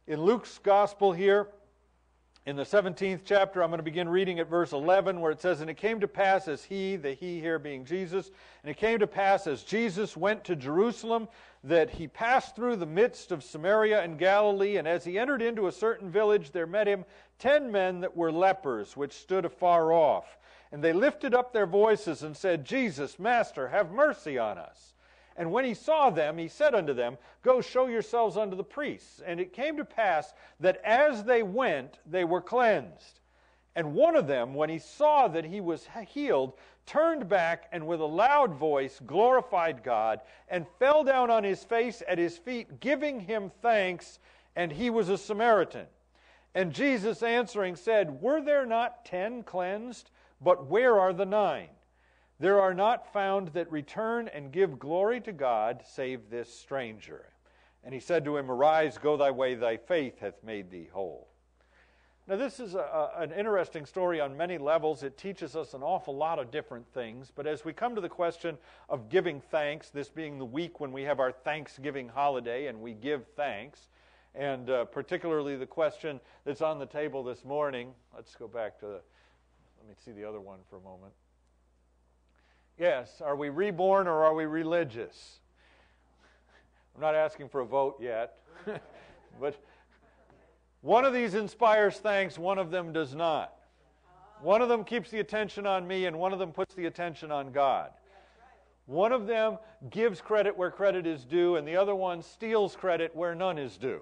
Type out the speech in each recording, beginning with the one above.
In Luke's Gospel here, in the 17th chapter, I'm going to begin reading at verse 11, where it says, "And it came to pass as the he here being Jesus, and it came to pass as Jesus went to Jerusalem, that he passed through the midst of Samaria and Galilee, and as he entered into a certain village, there met him 10 men that were lepers, which stood afar off. And they lifted up their voices and said, Jesus, Master, have mercy on us. And when he saw them, he said unto them, Go show yourselves unto the priests. And it came to pass that as they went, they were cleansed. And one of them, when he saw that he was healed, turned back and with a loud voice glorified God, and fell down on his face at his feet, giving him thanks, and he was a Samaritan. And Jesus answering said, Were there not 10 cleansed? But where are the 9? There are not found that return and give glory to God, save this stranger. And he said to him, Arise, go thy way, thy faith hath made thee whole. Now this is an interesting story on many levels. It teaches us an awful lot of different things. But as we come to the question of giving thanks, this being the week when we have our Thanksgiving holiday and we give thanks, and particularly the question that's on the table this morning, let's go back to let me see the other one for a moment. Yes, are we reborn or are we religious? I'm not asking for a vote yet, but one of these inspires thanks, one of them does not. One of them keeps the attention on me, and one of them puts the attention on God. One of them gives credit where credit is due, and the other one steals credit where none is due.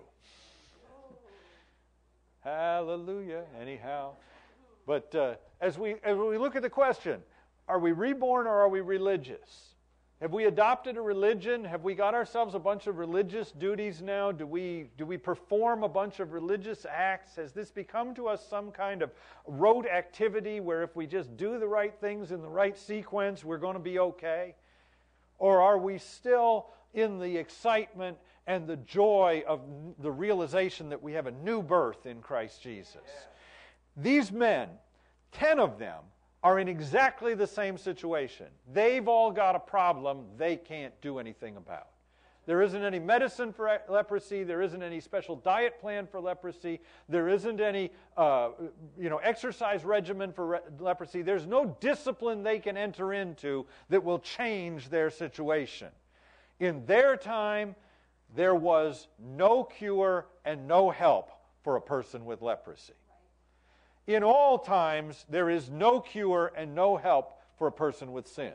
Hallelujah, anyhow. But as we look at the question, are we reborn or are we religious? Have we adopted a religion? Have we got ourselves a bunch of religious duties now? Do we perform a bunch of religious acts? Has this become to us some kind of rote activity where if we just do the right things in the right sequence, we're going to be okay? Or are we still in the excitement and the joy of the realization that we have a new birth in Christ Jesus? Yeah. These men, 10 of them, are in exactly the same situation. They've all got a problem they can't do anything about. There isn't any medicine for leprosy. There isn't any special diet plan for leprosy. There isn't any exercise regimen for leprosy. There's no discipline they can enter into that will change their situation. In their time, there was no cure and no help for a person with leprosy. In all times, there is no cure and no help for a person with sin.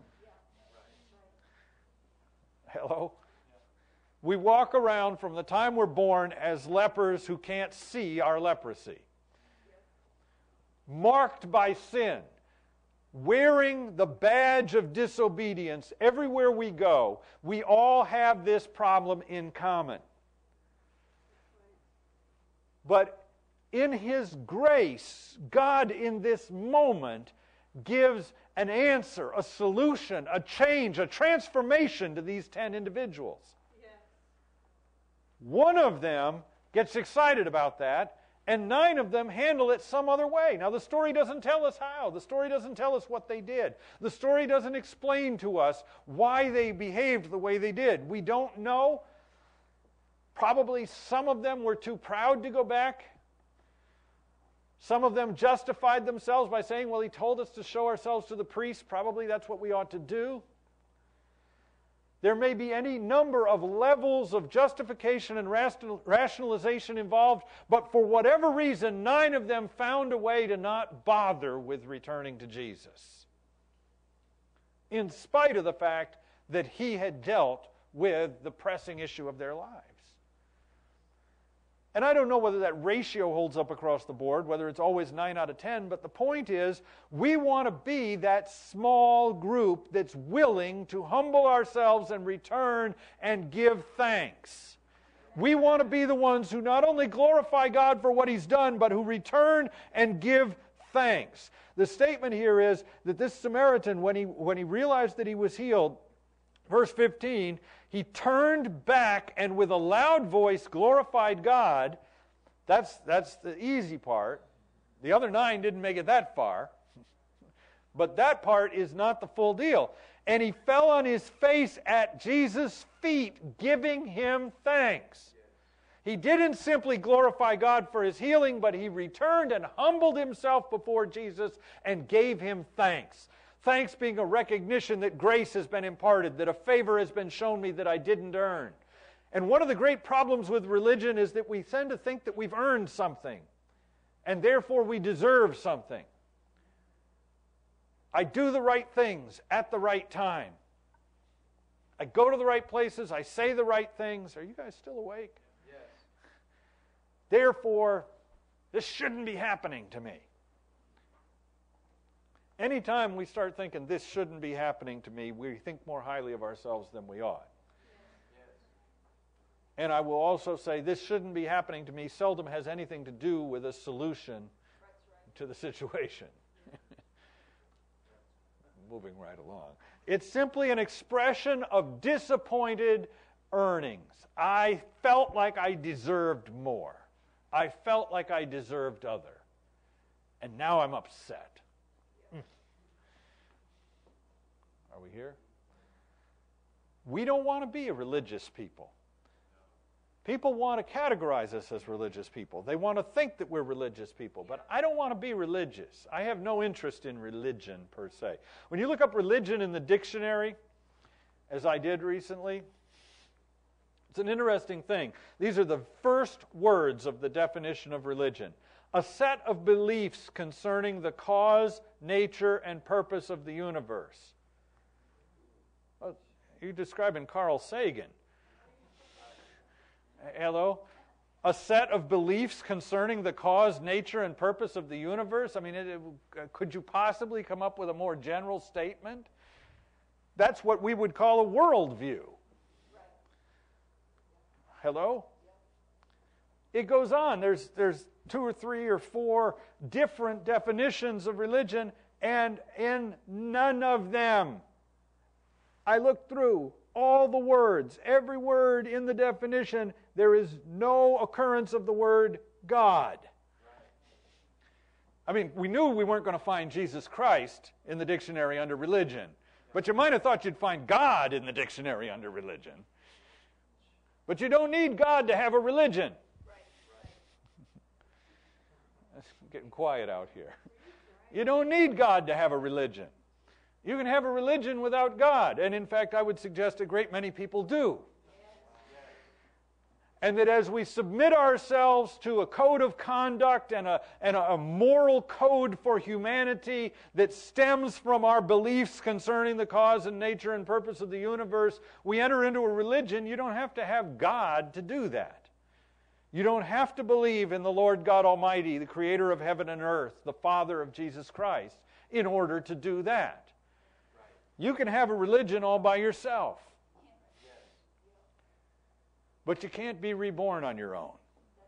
Hello? We walk around from the time we're born as lepers who can't see our leprosy. Marked by sin. Wearing the badge of disobedience everywhere we go. We all have this problem in common. But in His grace, God in this moment gives an answer, a solution, a change, a transformation to these 10 individuals. Yes. One of them gets excited about that, and 9 of them handle it some other way. Now, the story doesn't tell us how. The story doesn't tell us what they did. The story doesn't explain to us why they behaved the way they did. We don't know. Probably some of them were too proud to go back. Some of them justified themselves by saying, well, He told us to show ourselves to the priest. Probably that's what we ought to do. There may be any number of levels of justification and rationalization involved, but for whatever reason, 9 of them found a way to not bother with returning to Jesus, in spite of the fact that He had dealt with the pressing issue of their lives. And I don't know whether that ratio holds up across the board, whether it's always 9 out of 10, but the point is, we want to be that small group that's willing to humble ourselves and return and give thanks. We want to be the ones who not only glorify God for what He's done, but who return and give thanks. The statement here is that this Samaritan, when he realized that he was healed, verse 15, he turned back and with a loud voice glorified God. That's the easy part. The other 9 didn't make it that far. But that part is not the full deal. And he fell on his face at Jesus' feet, giving Him thanks. He didn't simply glorify God for his healing, but he returned and humbled himself before Jesus and gave him thanks. Thanks being a recognition that grace has been imparted, that a favor has been shown me that I didn't earn. And one of the great problems with religion is that we tend to think that we've earned something, and therefore we deserve something. I do the right things at the right time. I go to the right places, I say the right things. Are you guys still awake? Therefore, this shouldn't be happening to me. Anytime we start thinking this shouldn't be happening to me, we think more highly of ourselves than we ought. And I will also say this shouldn't be happening to me seldom has anything to do with a solution to the situation. Moving right along. It's simply an expression of disappointed earnings. I felt like I deserved more. I felt like I deserved other. And now I'm upset. Are we here? We don't want to be a religious people. People want to categorize us as religious people. They want to think that we're religious people. But I don't want to be religious. I have no interest in religion per se. When you look up religion in the dictionary, as I did recently, it's an interesting thing. These are the first words of the definition of religion. A set of beliefs concerning the cause, nature, and purpose of the universe. Well, you're describing Carl Sagan. Hello? A set of beliefs concerning the cause, nature, and purpose of the universe? I mean, could you possibly come up with a more general statement? That's what we would call a worldview. Hello? It goes on. There's 2 or 3 or 4 different definitions of religion, and in none of them, I looked through all the words, every word in the definition, there is no occurrence of the word God. I mean, we knew we weren't going to find Jesus Christ in the dictionary under religion, but you might have thought you'd find God in the dictionary under religion. But you don't need God to have a religion. It's getting quiet out here. You don't need God to have a religion. You can have a religion without God. And in fact, I would suggest a great many people do. And that as we submit ourselves to a code of conduct and a moral code for humanity that stems from our beliefs concerning the cause and nature and purpose of the universe, we enter into a religion. You don't have to have God to do that. You don't have to believe in the Lord God Almighty, the creator of heaven and earth, the Father of Jesus Christ, in order to do that. You can have a religion all by yourself. But you can't be reborn on your own.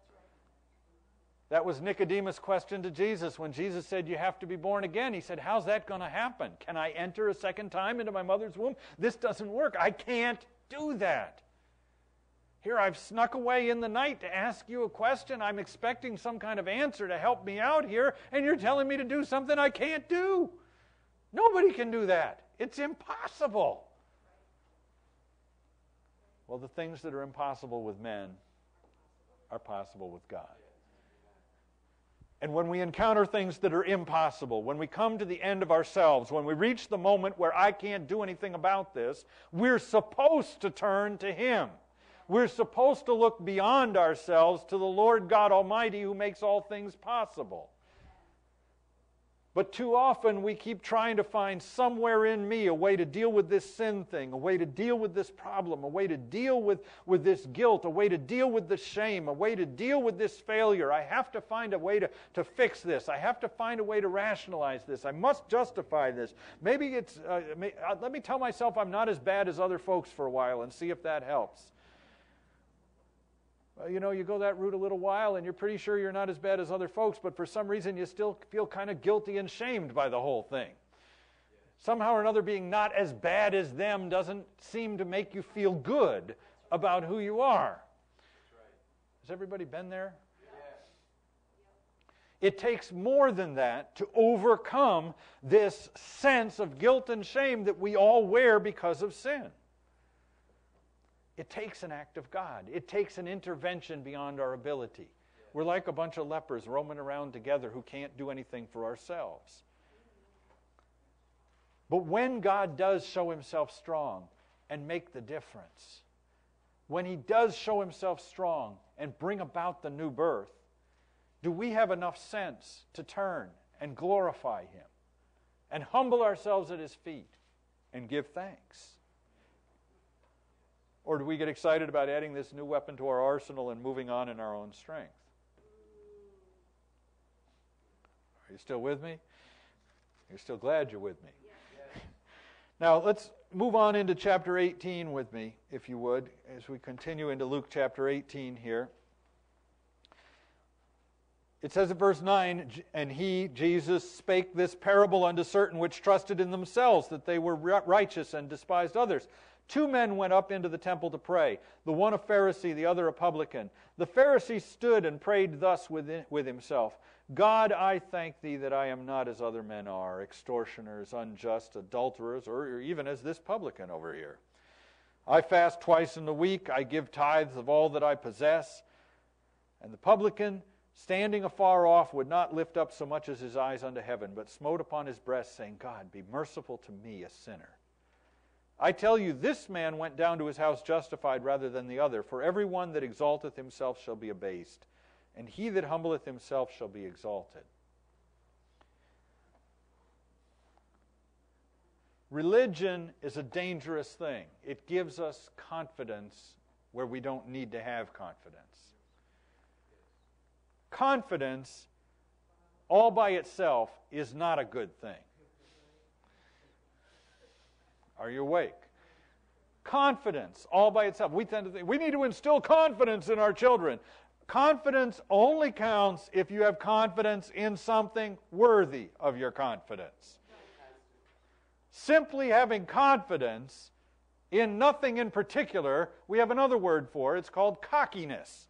That was Nicodemus' question to Jesus when Jesus said, you have to be born again. He said, how's that going to happen? Can I enter a second time into my mother's womb? This doesn't work. I can't do that. Here, I've snuck away in the night to ask you a question. I'm expecting some kind of answer to help me out here, and you're telling me to do something I can't do. Nobody can do that. It's impossible. Well, the things that are impossible with men are possible with God. And when we encounter things that are impossible, when we come to the end of ourselves, when we reach the moment where I can't do anything about this, we're supposed to turn to Him. We're supposed to look beyond ourselves to the Lord God Almighty who makes all things possible. But too often we keep trying to find somewhere in me a way to deal with this sin thing, a way to deal with this problem, a way to deal with this guilt, a way to deal with the shame, a way to deal with this failure. I have to find a way to fix this. I have to find a way to rationalize this. I must justify this. Maybe it's, let me tell myself I'm not as bad as other folks for a while and see if that helps. You know, you go that route a little while and you're pretty sure you're not as bad as other folks, but for some reason you still feel kind of guilty and shamed by the whole thing. Somehow or another, being not as bad as them doesn't seem to make you feel good about who you are. Has everybody been there? It takes more than that to overcome this sense of guilt and shame that we all wear because of sin. It takes an act of God. It takes an intervention beyond our ability. We're like a bunch of lepers roaming around together who can't do anything for ourselves. But when God does show himself strong and make the difference, when he does show himself strong and bring about the new birth, do we have enough sense to turn and glorify him and humble ourselves at his feet and give thanks? Or do we get excited about adding this new weapon to our arsenal and moving on in our own strength? Are you still with me? You're still glad you're with me? Yes. Now, let's move on into chapter 18 with me, if you would, as we continue into Luke chapter 18 here. It says in verse 9, "And he, Jesus, spake this parable unto certain which trusted in themselves that they were righteous and despised others. 2 men went up into the temple to pray, the one a Pharisee, the other a publican. The Pharisee stood and prayed thus with himself, God, I thank thee that I am not as other men are, extortioners, unjust, adulterers, or even as this publican over here. I fast twice in the week, I give tithes of all that I possess. And the publican, standing afar off, would not lift up so much as his eyes unto heaven, but smote upon his breast, saying, God, be merciful to me, a sinner. I tell you, this man went down to his house justified rather than the other. For every one that exalteth himself shall be abased, and he that humbleth himself shall be exalted." Religion is a dangerous thing. It gives us confidence where we don't need to have confidence. Confidence, all by itself, is not a good thing. Are you awake? Confidence, all by itself. We tend to think we need to instill confidence in our children. Confidence only counts if you have confidence in something worthy of your confidence. Simply having confidence in nothing in particular, we have another word for it. It's called cockiness.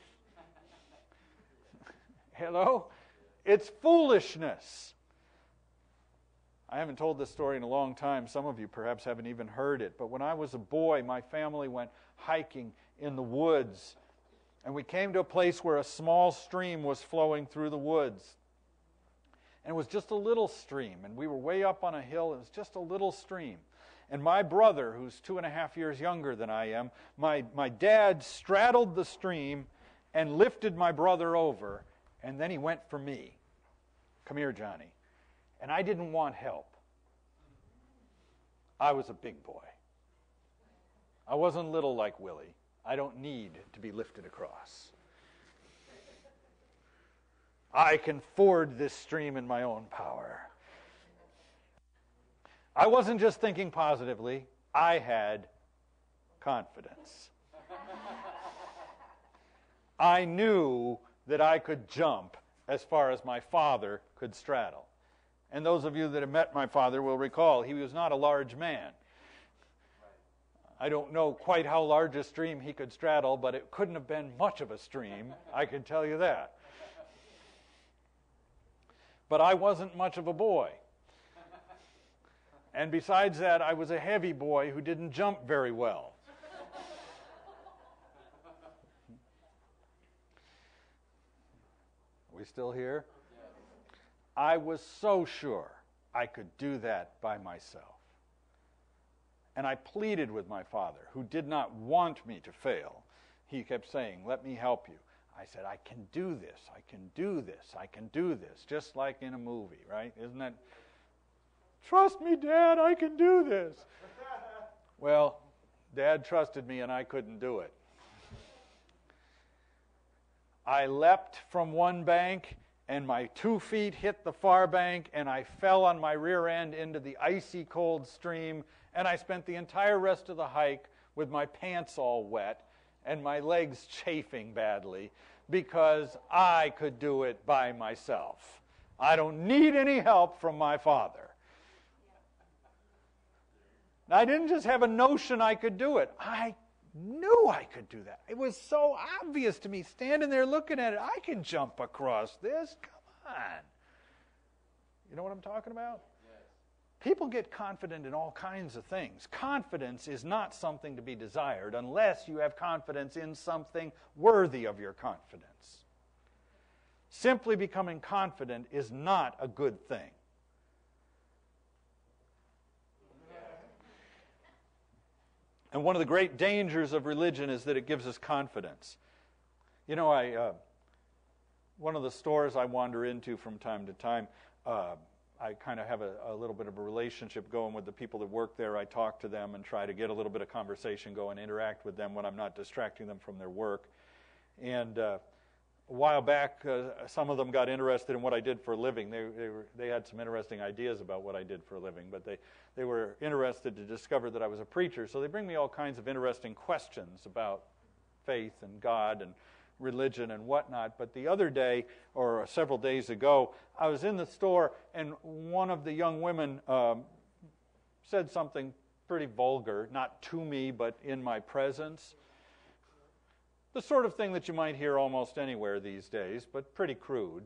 Hello? It's foolishness. I haven't told this story in a long time. Some of you perhaps haven't even heard it. But when I was a boy, my family went hiking in the woods. And we came to a place where a small stream was flowing through the woods. And it was just a little stream. And we were way up on a hill. It was just a little stream. And my brother, who's 2.5 years younger than I am, my dad straddled the stream and lifted my brother over. And then he went for me. Come here, Johnny. And I didn't want help. I was a big boy. I wasn't little like Willie. I don't need to be lifted across. I can ford this stream in my own power. I wasn't just thinking positively. I had confidence. I knew that I could jump as far as my father could straddle. And those of you that have met my father will recall he was not a large man. I don't know quite how large a stream he could straddle, but it couldn't have been much of a stream, I can tell you that. But I wasn't much of a boy. And besides that, I was a heavy boy who didn't jump very well. Are we still here? I was so sure I could do that by myself. And I pleaded with my father, who did not want me to fail. He kept saying, let me help you. I said, I can do this, I can do this, I can do this, just like in a movie, right? Isn't that, trust me, Dad, I can do this. Well, Dad trusted me and I couldn't do it. I leapt from one bank and my 2 feet hit the far bank, and I fell on my rear end into the icy cold stream, and I spent the entire rest of the hike with my pants all wet and my legs chafing badly because I could do it by myself. I don't need any help from my father. Now, I didn't just have a notion I could do it. I knew I could do that. It was so obvious to me, standing there looking at it. I can jump across this. Come on. You know what I'm talking about? Yes. People get confident in all kinds of things. Confidence is not something to be desired unless you have confidence in something worthy of your confidence. Simply becoming confident is not a good thing. And one of the great dangers of religion is that it gives us confidence. You know, one of the stores I wander into from time to time, I kind of have a little bit of a relationship going with the people that work there. I talk to them and try to get a little bit of conversation going, interact with them when I'm not distracting them from their work. And a while back, some of them got interested in what I did for a living. They had some interesting ideas about what I did for a living, but they were interested to discover that I was a preacher. So they bring me all kinds of interesting questions about faith and God and religion and whatnot. But the other day, or several days ago, I was in the store, and one of the young women said something pretty vulgar, not to me, but in my presence. The sort of thing that you might hear almost anywhere these days, but pretty crude.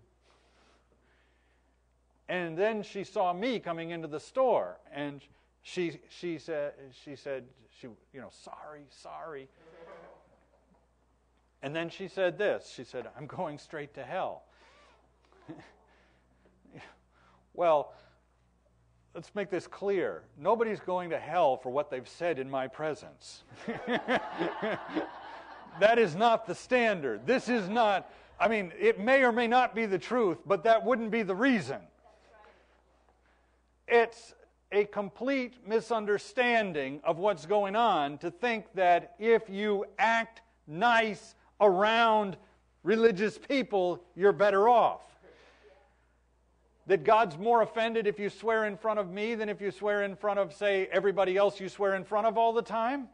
And then she saw me coming into the store, and she said, sorry. And then she said this. She said, I'm going straight to hell. Well, let's make this clear. Nobody's going to hell for what they've said in my presence. That is not the standard. This is not, it may or may not be the truth, but that wouldn't be the reason. It's a complete misunderstanding of what's going on to think that if you act nice around religious people, you're better off. That God's more offended if you swear in front of me than if you swear in front of, say, everybody else you swear in front of all the time?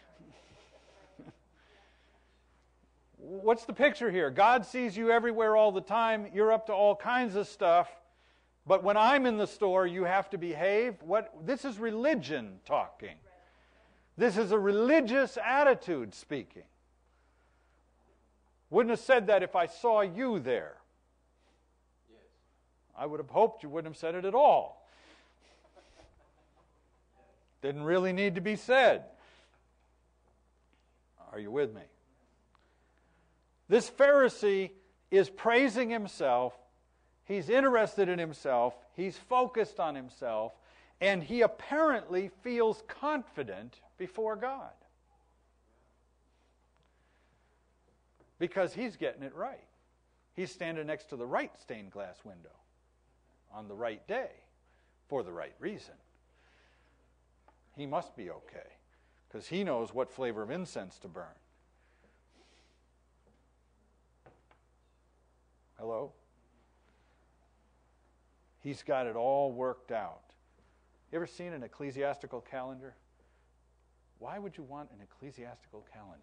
What's the picture here? God sees you everywhere all the time. You're up to all kinds of stuff. But when I'm in the store, you have to behave. This is religion talking. This is a religious attitude speaking. Wouldn't have said that if I saw you there. Yes. I would have hoped you wouldn't have said it at all. Didn't really need to be said. Are you with me? This Pharisee is praising himself. He's interested in himself. He's focused on himself. And he apparently feels confident before God. Because he's getting it right. He's standing next to the right stained glass window on the right day for the right reason. He must be okay because he knows what flavor of incense to burn. Hello? He's got it all worked out. You ever seen an ecclesiastical calendar? Why would you want an ecclesiastical calendar?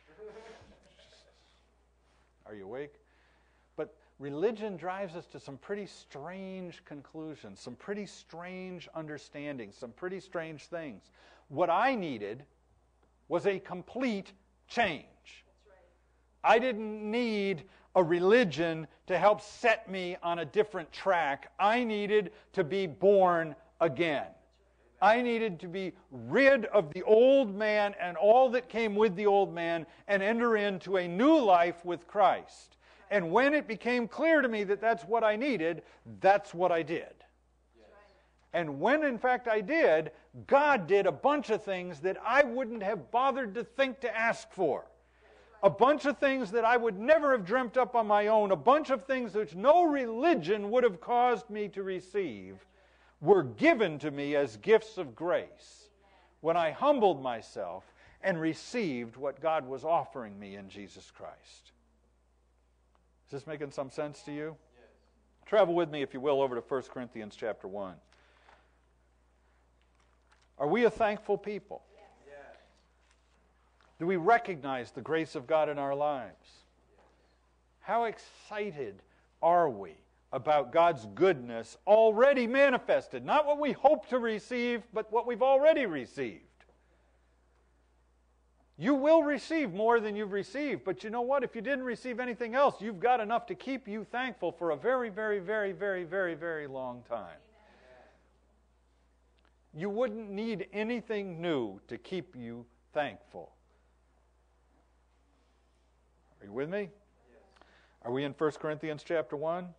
Are you awake? But religion drives us to some pretty strange conclusions, some pretty strange understandings, some pretty strange things. What I needed was a complete change. That's right. I didn't need a religion to help set me on a different track. I needed to be born again. I needed to be rid of the old man and all that came with the old man and enter into a new life with Christ. And when it became clear to me that that's what I needed, that's what I did. Yes. And when in fact I did, God did a bunch of things that I wouldn't have bothered to think to ask for. A bunch of things that I would never have dreamt up on my own. A bunch of things which no religion would have caused me to receive were given to me as gifts of grace when I humbled myself and received what God was offering me in Jesus Christ. Is this making some sense to you? Yes. Travel with me, if you will, over to 1 Corinthians chapter 1. Are we a thankful people? Yes. Do we recognize the grace of God in our lives? Yes. How excited are we about God's goodness already manifested? Not what we hope to receive, but what we've already received. You will receive more than you've received, but you know what? If you didn't receive anything else, you've got enough to keep you thankful for a very, very, very, very, very, very long time. you wouldn't need anything new to keep you thankful. Are you with me? Yes. Are we in 1 Corinthians chapter 1?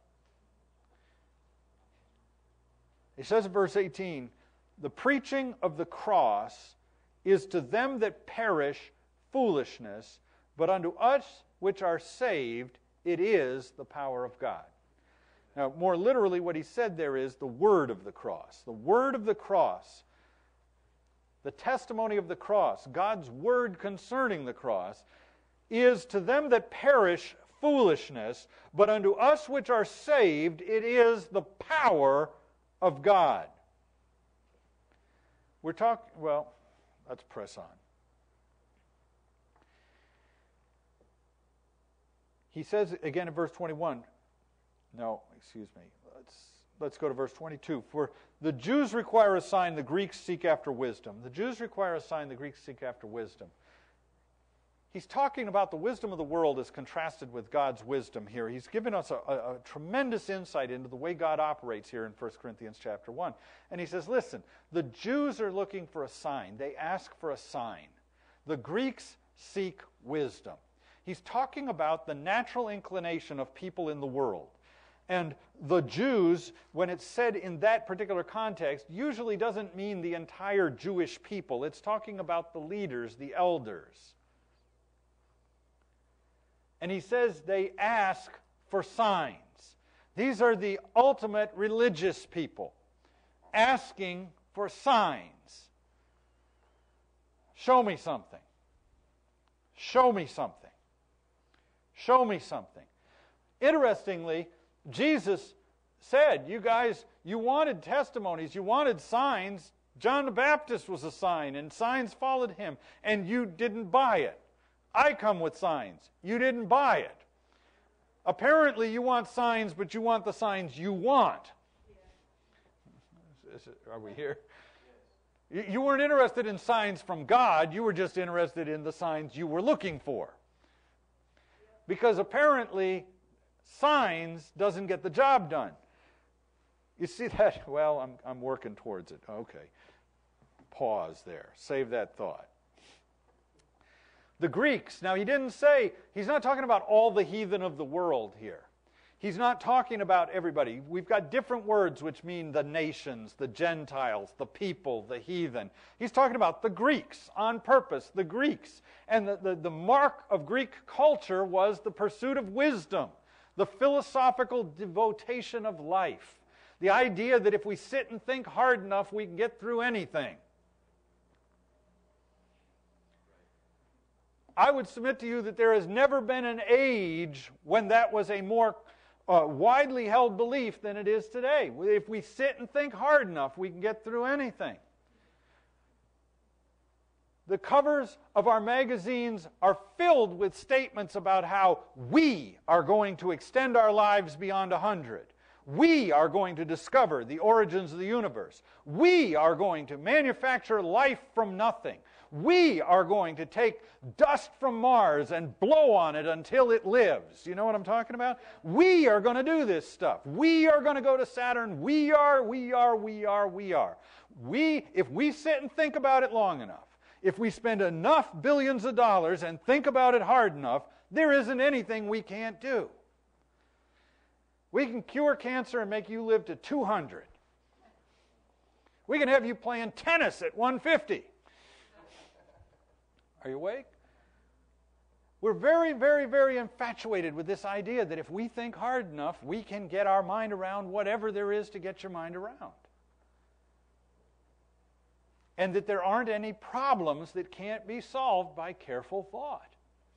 It says in verse 18, the preaching of the cross is to them that perish foolishness, but unto us which are saved, it is the power of God. Now, more literally, what he said there is the word of the cross. The word of the cross, the testimony of the cross, God's word concerning the cross, is to them that perish foolishness, but unto us which are saved, it is the power of God. We're talking, well, let's press on. He says again in verse 21, let's go to verse 22. For the Jews require a sign, the Greeks seek after wisdom. The Jews require a sign, the Greeks seek after wisdom. He's talking about the wisdom of the world as contrasted with God's wisdom here. He's given us a tremendous insight into the way God operates here in 1 Corinthians chapter 1. And he says, listen, the Jews are looking for a sign. They ask for a sign. The Greeks seek wisdom. He's talking about the natural inclination of people in the world. And the Jews, when it's said in that particular context, usually doesn't mean the entire Jewish people. It's talking about the leaders, the elders. And he says they ask for signs. These are the ultimate religious people, asking for signs. Show me something. Show me something. Show me something. Interestingly, Jesus said, you guys, you wanted testimonies, you wanted signs. John the Baptist was a sign, and signs followed him, and you didn't buy it. I come with signs. You didn't buy it. Apparently you want signs, but you want the signs you want. Are we here? You weren't interested in signs from God. You were just interested in the signs you were looking for. Because apparently signs doesn't get the job done. You see that? Well, I'm working towards it. Okay. Pause there. Save that thought. The Greeks, now he didn't say, he's not talking about all the heathen of the world here. He's not talking about everybody. We've got different words which mean the nations, the Gentiles, the people, the heathen. He's talking about the Greeks on purpose, the Greeks. And the mark of Greek culture was the pursuit of wisdom, the philosophical devotion of life, the idea that if we sit and think hard enough, we can get through anything. I would submit to you that there has never been an age when that was a more widely held belief than it is today. If we sit and think hard enough, we can get through anything. The covers of our magazines are filled with statements about how we are going to extend our lives beyond 100. We are going to discover the origins of the universe. We are going to manufacture life from nothing. We are going to take dust from Mars and blow on it until it lives. You know what I'm talking about? We are going to do this stuff. We are going to go to Saturn. We are. If we sit and think about it long enough, if we spend enough billions of dollars and think about it hard enough, there isn't anything we can't do. We can cure cancer and make you live to 200. We can have you playing tennis at 150. Are you awake? We're very, very, very infatuated with this idea that if we think hard enough, we can get our mind around whatever there is to get your mind around. And that there aren't any problems that can't be solved by careful thought.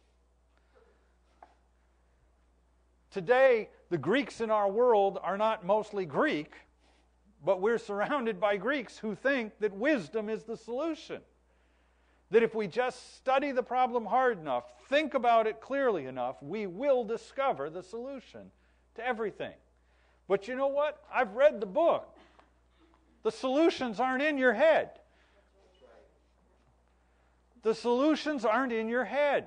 Today, the Greeks in our world are not mostly Greek, but we're surrounded by Greeks who think that wisdom is the solution. That if we just study the problem hard enough, think about it clearly enough, we will discover the solution to everything. But you know what? I've read the book. The solutions aren't in your head. The solutions aren't in your head.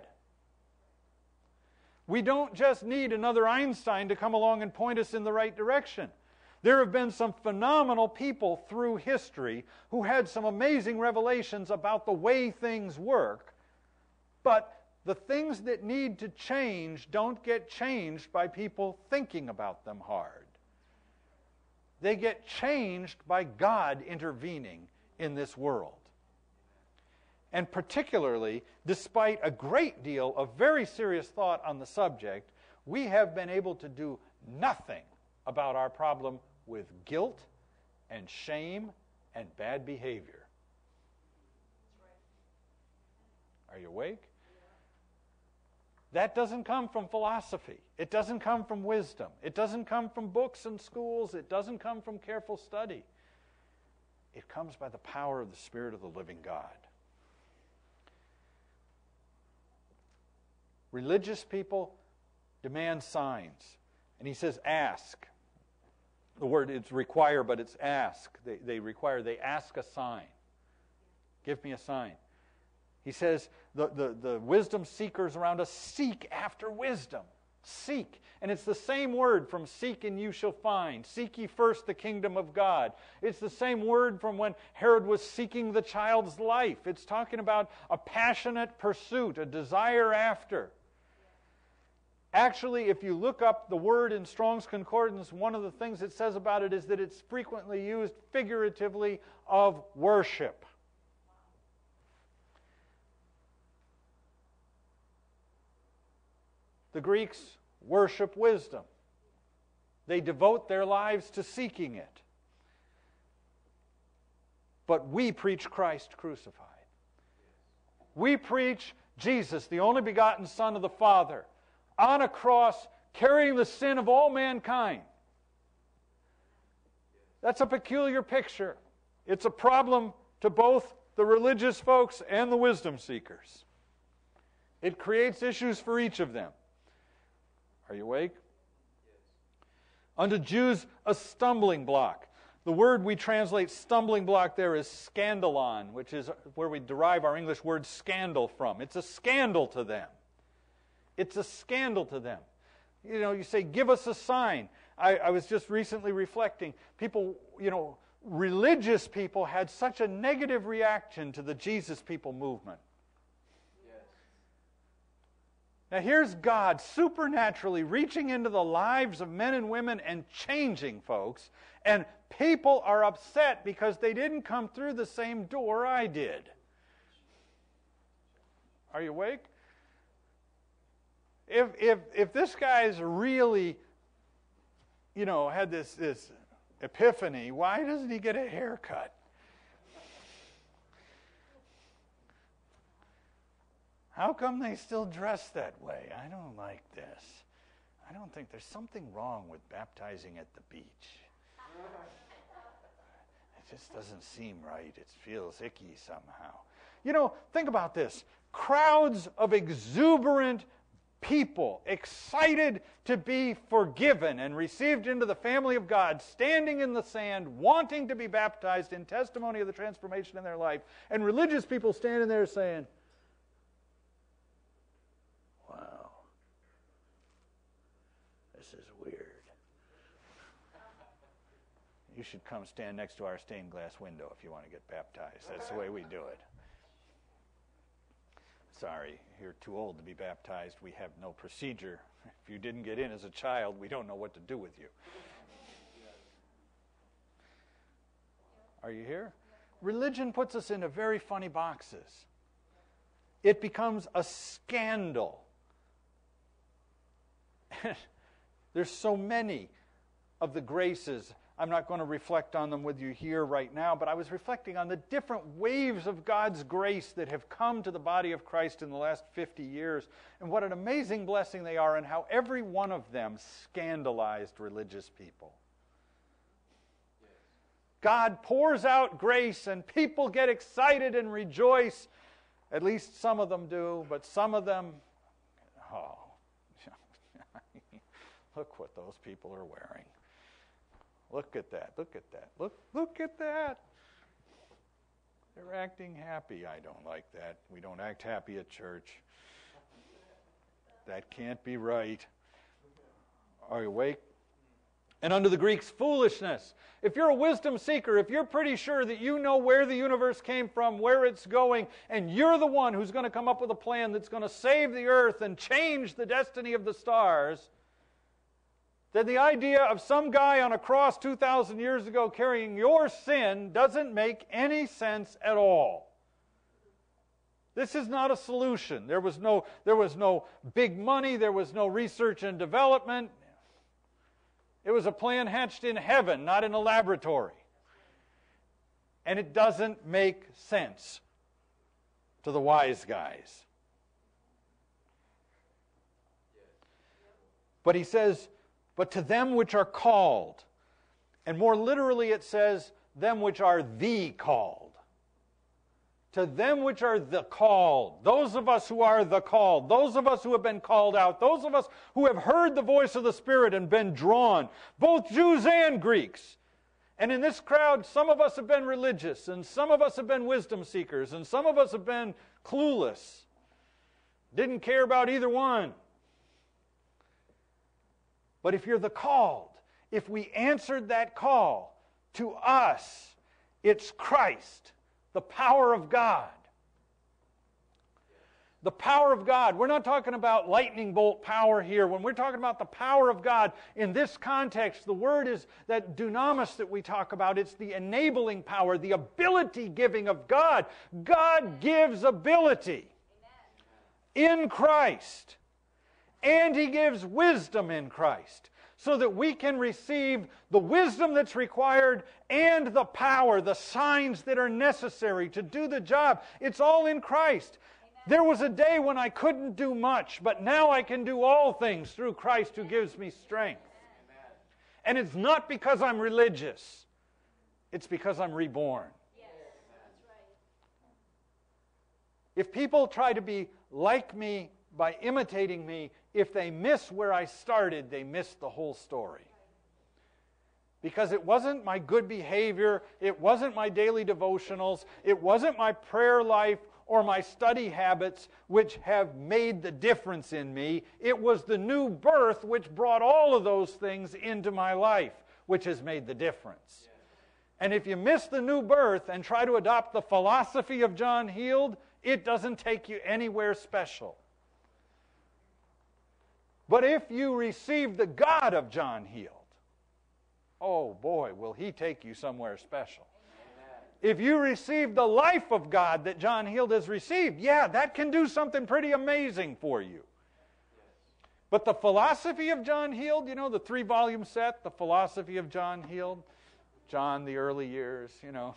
We don't just need another Einstein to come along and point us in the right direction. There have been some phenomenal people through history who had some amazing revelations about the way things work, but the things that need to change don't get changed by people thinking about them hard. They get changed by God intervening in this world. And particularly, despite a great deal of very serious thought on the subject, we have been able to do nothing about our problem with guilt and shame and bad behavior. Are you awake? That doesn't come from philosophy. It doesn't come from wisdom. It doesn't come from books and schools. It doesn't come from careful study. It comes by the power of the Spirit of the living God. Religious people demand signs. And he says, ask. The word is require, but it's ask. They ask a sign. Give me a sign. He says, the wisdom seekers around us seek after wisdom. Seek. And it's the same word from seek and you shall find. Seek ye first the kingdom of God. It's the same word from when Herod was seeking the child's life. It's talking about a passionate pursuit, a desire after. Actually, if you look up the word in Strong's Concordance, one of the things it says about it is that it's frequently used figuratively of worship. The Greeks worship wisdom. They devote their lives to seeking it. But we preach Christ crucified. We preach Jesus, the only begotten Son of the Father, on a cross, carrying the sin of all mankind. That's a peculiar picture. It's a problem to both the religious folks and the wisdom seekers. It creates issues for each of them. Are you awake? Unto Jews, a stumbling block. The word we translate stumbling block there is scandalon, which is where we derive our English word scandal from. It's a scandal to them. It's a scandal to them. You know, you say, give us a sign. I was just recently reflecting. People, religious people had such a negative reaction to the Jesus people movement. Yes. Now here's God supernaturally reaching into the lives of men and women and changing folks, and people are upset because they didn't come through the same door I did. Are you awake? If this guy's really, had this epiphany, why doesn't he get a haircut? How come they still dress that way? I don't like this. I don't think there's something wrong with baptizing at the beach. It just doesn't seem right. It feels icky somehow. Think about this. Crowds of exuberant people excited to be forgiven and received into the family of God, standing in the sand, wanting to be baptized in testimony of the transformation in their life, and religious people standing there saying, wow, this is weird. You should come stand next to our stained glass window if you want to get baptized. That's the way we do it. Sorry, you're too old to be baptized. We have no procedure. If you didn't get in as a child, we don't know what to do with you. Are you here? Religion puts us into very funny boxes. It becomes a scandal. There's so many of the graces. I'm not going to reflect on them with you here right now, but I was reflecting on the different waves of God's grace that have come to the body of Christ in the last 50 years, and what an amazing blessing they are, and how every one of them scandalized religious people. God pours out grace, and people get excited and rejoice. At least some of them do, but some of them, look what those people are wearing. Look at that. Look at that. Look at that. They're acting happy. I don't like that. We don't act happy at church. That can't be right. Are you awake? and unto the Greeks foolishness. If you're a wisdom seeker, if you're pretty sure that you know where the universe came from, where it's going, and you're the one who's going to come up with a plan that's going to save the earth and change the destiny of the stars, then the idea of some guy on a cross 2,000 years ago carrying your sin doesn't make any sense at all. This is not a solution. There was no big money. There was no research and development. It was a plan hatched in heaven, not in a laboratory. And it doesn't make sense to the wise guys. But he says, but to them which are called, and more literally it says, them which are the called. To them which are the called, those of us who are the called, those of us who have been called out, those of us who have heard the voice of the Spirit and been drawn, both Jews and Greeks. And in this crowd, some of us have been religious, and some of us have been wisdom seekers, and some of us have been clueless. Didn't care about either one. But if you're the called, if we answered that call, to us, it's Christ. The power of God. The power of God. We're not talking about lightning bolt power here. When we're talking about the power of God, in this context, the word is that dunamis that we talk about. It's the enabling power, the ability giving of God. God gives ability in Christ. And He gives wisdom in Christ, so that we can receive the wisdom that's required and the power, the signs that are necessary to do the job. It's all in Christ. Amen. There was a day when I couldn't do much, but now I can do all things through Christ who gives me strength. Amen. And it's not because I'm religious. It's because I'm reborn. Yes. That's right. If people try to be like me by imitating me, if they miss where I started, they miss the whole story. Because it wasn't my good behavior, it wasn't my daily devotionals, it wasn't my prayer life or my study habits which have made the difference in me. It was the new birth which brought all of those things into my life, which has made the difference. And if you miss the new birth and try to adopt the philosophy of John Heald, it doesn't take you anywhere special. But if you receive the God of John Heald, oh boy, will He take you somewhere special. Amen. If you receive the life of God that John Heald has received, yeah, that can do something pretty amazing for you. Yes. But the philosophy of John Heald, you know, the 3-volume set, the philosophy of John Heald, John, the early years, you know.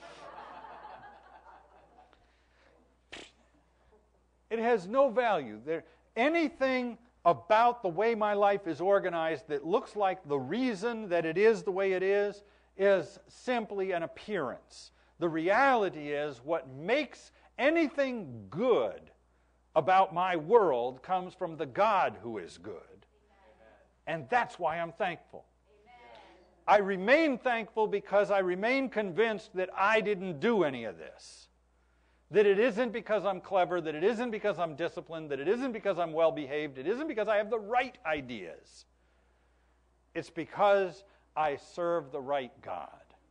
It has no value. Anything about the way my life is organized that looks like the reason that it is the way it is simply an appearance. The reality is what makes anything good about my world comes from the God who is good. Amen. And that's why I'm thankful. Amen. I remain thankful because I remain convinced that I didn't do any of this. That it isn't because I'm clever, that it isn't because I'm disciplined, that it isn't because I'm well-behaved, it isn't because I have the right ideas. It's because I serve the right God.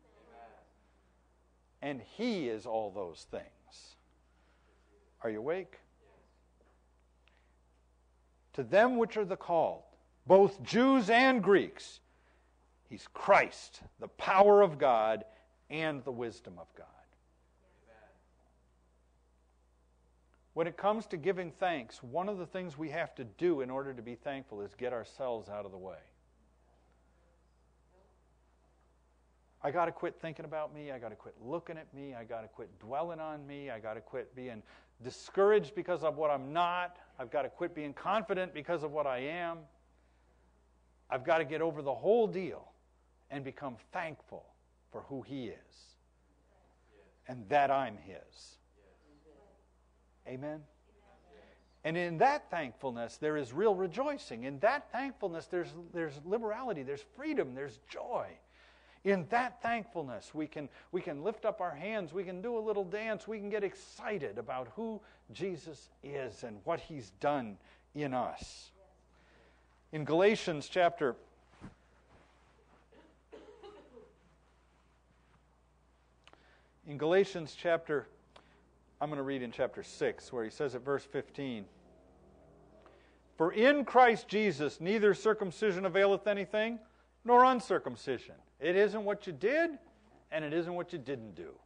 And He is all those things. Are you awake? To them which are the called, both Jews and Greeks, He's Christ, the power of God and the wisdom of God. When it comes to giving thanks, one of the things we have to do in order to be thankful is get ourselves out of the way. I got to quit thinking about me. I got to quit looking at me. I got to quit dwelling on me. I got to quit being discouraged because of what I'm not. I've got to quit being confident because of what I am. I've got to get over the whole deal and become thankful for who He is and that I'm His. Amen? And in that thankfulness, there is real rejoicing. In that thankfulness, there's liberality, there's freedom, there's joy. In that thankfulness, we can lift up our hands, we can do a little dance, we can get excited about who Jesus is and what He's done in us. In Galatians chapter In Galatians I'm going to read in chapter 6, where he says at verse 15, "For in Christ Jesus neither circumcision availeth anything, nor uncircumcision." It isn't what you did, and it isn't what you didn't do.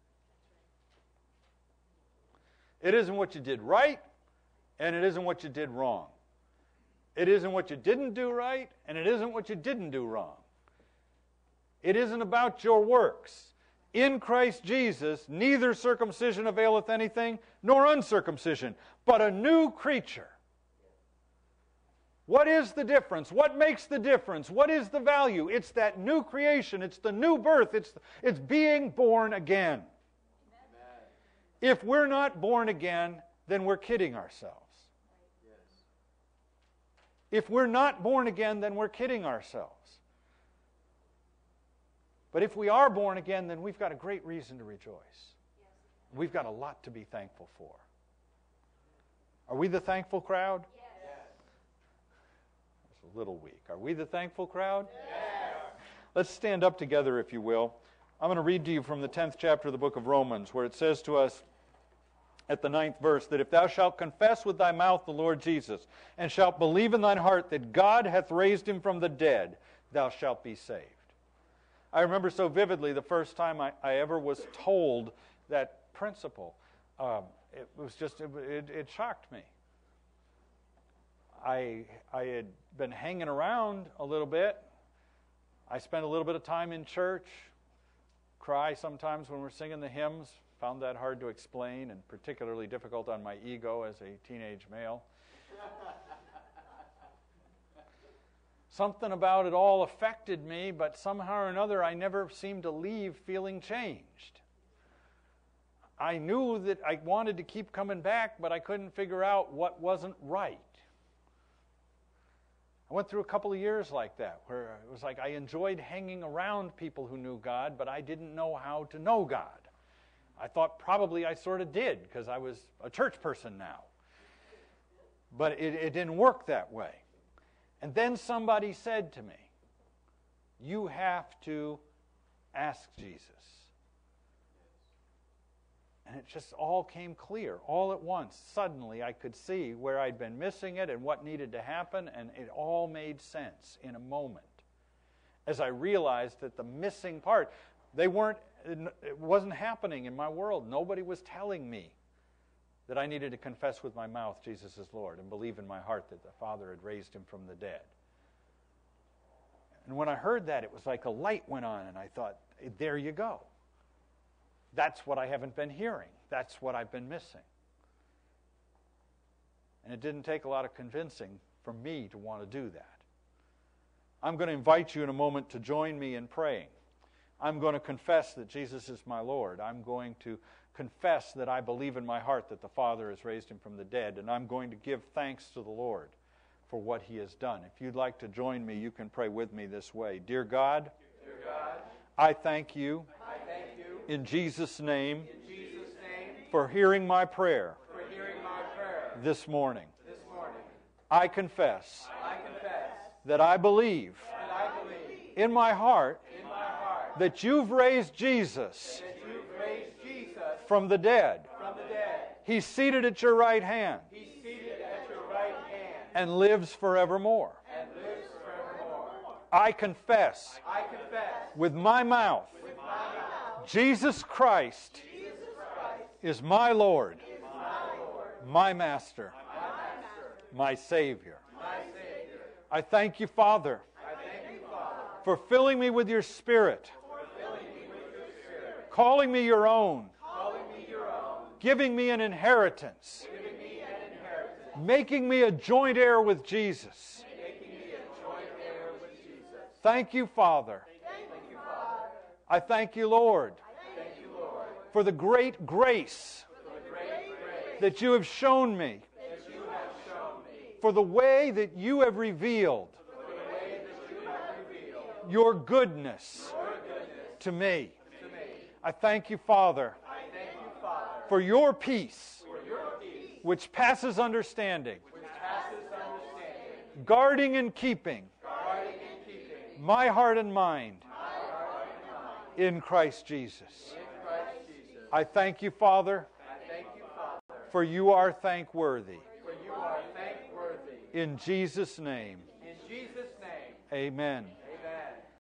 It isn't what you did right, and it isn't what you did wrong. It isn't what you didn't do right, and it isn't what you didn't do wrong. It isn't about your works. In Christ Jesus, neither circumcision availeth anything, nor uncircumcision, but a new creature. What is the difference? What makes the difference? What is the value? It's that new creation. It's the new birth. It's being born again. Amen. If we're not born again, then we're kidding ourselves. Yes. If we're not born again, then we're kidding ourselves. But if we are born again, then we've got a great reason to rejoice. Yes. We've got a lot to be thankful for. Are we the thankful crowd? Yes. A little weak. Are we the thankful crowd? Yes. Let's stand up together, if you will. I'm going to read to you from the 10th chapter of the book of Romans, where it says to us at the 9th verse, that if thou shalt confess with thy mouth the Lord Jesus, and shalt believe in thine heart that God hath raised him from the dead, thou shalt be saved. I remember so vividly the first time I ever was told that principle. It shocked me. I had been hanging around a little bit. I spent a little bit of time in church. Cry sometimes when we're singing the hymns. Found that hard to explain and particularly difficult on my ego as a teenage male. Something about it all affected me, but somehow or another I never seemed to leave feeling changed. I knew that I wanted to keep coming back, but I couldn't figure out what wasn't right. I went through a couple of years like that, where it was like I enjoyed hanging around people who knew God, but I didn't know how to know God. I thought probably I sort of did, because I was a church person now. But it didn't work that way. And then somebody said to me, you have to ask Jesus. And it just all came clear, all at once. Suddenly I could see where I'd been missing it and what needed to happen, and it all made sense in a moment. As I realized that the missing part, it wasn't happening in my world. Nobody was telling me that I needed to confess with my mouth Jesus is Lord and believe in my heart that the Father had raised him from the dead. And when I heard that, it was like a light went on, and I thought, there you go. That's what I haven't been hearing. That's what I've been missing. And it didn't take a lot of convincing for me to want to do that. I'm going to invite you in a moment to join me in praying. I'm going to confess that Jesus is my Lord. I'm going to confess that I believe in my heart that the Father has raised him from the dead, and I'm going to give thanks to the Lord for what he has done. If you'd like to join me, you can pray with me this way. Dear God, I thank you, in Jesus' name, for hearing my prayer, this morning. I confess that I believe in my heart that you've raised Jesus from the dead. He's seated at your right hand and lives forevermore. I confess with my mouth Jesus Christ is my Lord, my Master, my Savior. I thank you, Father, for filling me with your Spirit, calling me your own, giving me an inheritance, making me a joint heir with Jesus. Thank you, Father. I thank you, Lord, for the great grace that you have shown me, for the way that you have revealed your goodness to me. I thank you, Father, for your peace, which passes understanding, guarding and keeping my heart and mind in Christ Jesus. I thank you, Father, for you are thankworthy. In Jesus' name. Amen.